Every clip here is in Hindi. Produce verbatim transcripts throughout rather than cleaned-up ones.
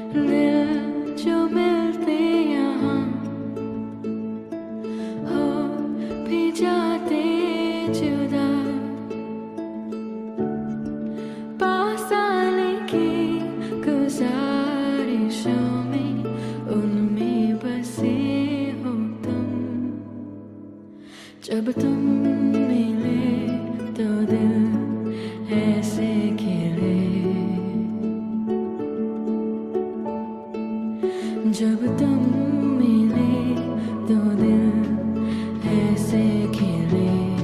दिल जो मिलते यहाँ हो भी जाते जुदा, पास आने की गुजारिशों में उनमें बसे हो तुम। जब तुम मिले तो दिल ऐसे खिले, जब तुम मिले तो दिल ऐसे खिले।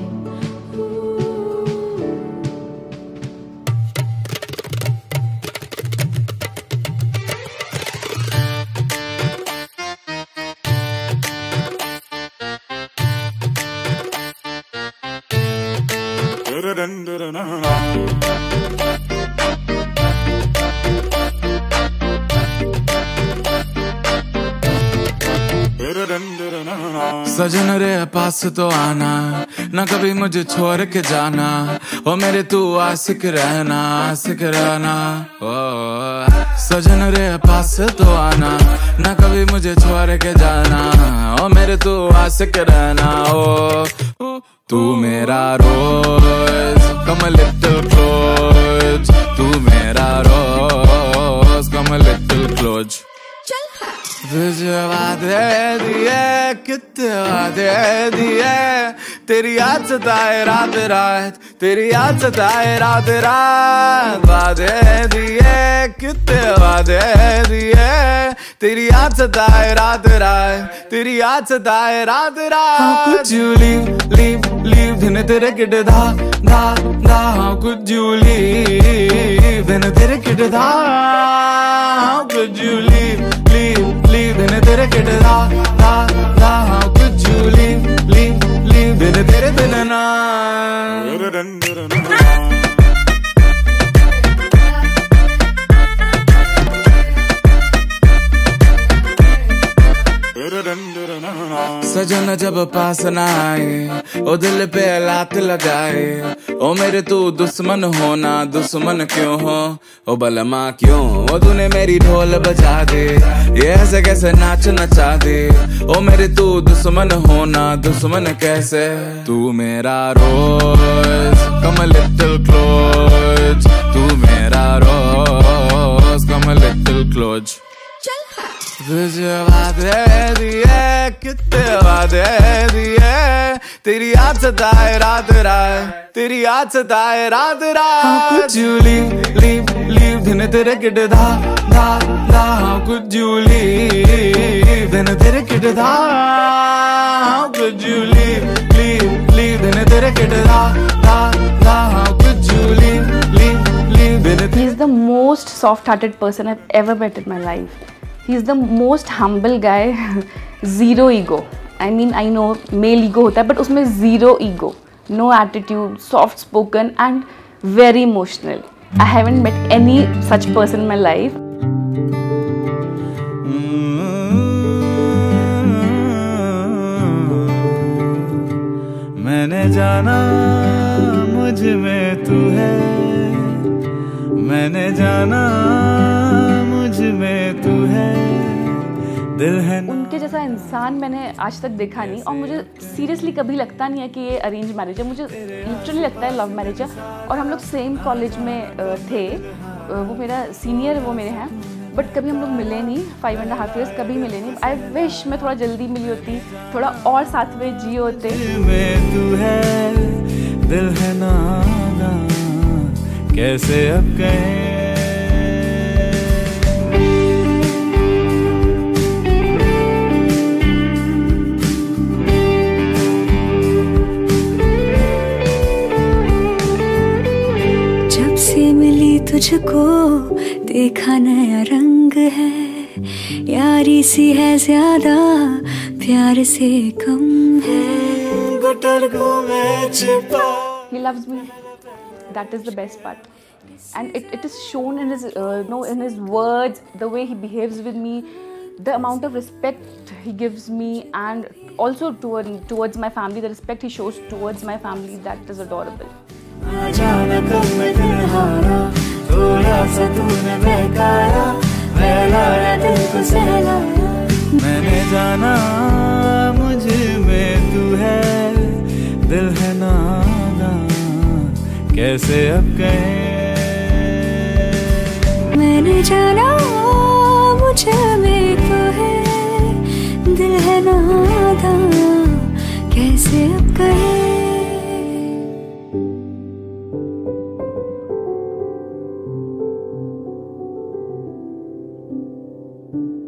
सजन रे पास तो आना, ना कभी मुझे छोड़ के जाना, ओ मेरे तू आशिक रहना, आशिक रहना। ओ सजन रे पास तो आना, ना कभी मुझे छोड़ के जाना, ओ मेरे तू आशिक रहना। ओ तू मेरा रोज कम लिटिल क्लोज, तू मेरा रोज कम लिटिल क्लोज। तुझे वादे दिए कितने वादे दिए, तेरी याद सताए रात रात, तेरी याद सताए रात रात। वादे दिए कितने वादे दिए, तेरी याद सताए रात रात, तेरी याद सताए रात रात। How could you leave, leave, leave, दिन तेरे किट धा धा धा। How could you leave, दिन तेरे किट धा। How could you leave, leave, leave, दिन तेरे किट धा धा धा। How could you leave, leave, leave, दिन तेरे बिन ना। सजन जब पास न आए, ओ दिल पे लात लगाए, ओ मेरे तू दुश्मन होना, दुश्मन क्यों हो ओ बलमा क्यों। ओ तूने मेरी ढोल बजा दे, ये ऐसे कैसे नाच नचा दे, ओ मेरे तू दुश्मन होना, दुश्मन कैसे। तू मेरा रोज कम लिटिल क्लोज, तू मेरा रोज कम लिटिल क्लोज। तुझे वादे दिए कितने वादे दिए, तेरी याद सताए रात रात, तेरी याद सताए रात रात। How could you leave, leave, leave, दिन तेरे किट धा धा धा। How could you leave, दिन तेरे किट धा। How could you leave, leave, leave, दिन तेरे किट धा धा धा। How could you leave, leave, leave, दिन। He is the most soft-hearted person I've ever met in my life. He is the most humble guy, zero ego. I mean, I know male ego होता है, but उसमें zero ego, no attitude, soft spoken and very emotional. I haven't met any such person in my life. मैंने जाना मुझ में तू है, मैंने जाना मुझ में तू है, दिल है। उनके जैसा इंसान मैंने आज तक देखा नहीं, और मुझे सीरियसली कभी लगता नहीं है कि ये अरेंज मैरिज है। मुझे लिटरली लगता है लव मैरिज है। और हम लोग सेम कॉलेज में थे, वो मेरा सीनियर, वो मेरे हैं, बट कभी हम लोग मिले नहीं। फाइव एंड हाफ ईयर्स कभी मिले नहीं। आई विश मैं थोड़ा जल्दी मिली होती, थोड़ा और साथ में जिए होते। तू है दिल है ना, कैसे अब कहें। जब से मिली तुझको देखा नया रंग है, यारी सी है ज्यादा प्यार से कम है। गुटर घूमे छिपा। He loves me. That is the best part, and it, it is shown in his uh, no in his words, the way he behaves with me, the amount of respect he gives me, and also toward towards my family, the respect he shows towards my family, that is adorable. अचानक मैं दिल हारा, थोड़ा सा तूने बहकाया, मैं बहलाया दिल को सहलाया। मैंने जाना मुझ में तू है, दिल है नादान कैसे अब कहे। मैंने जाना मुझ में तू है, दिल है नादान कैसे अब कहे। Thank you.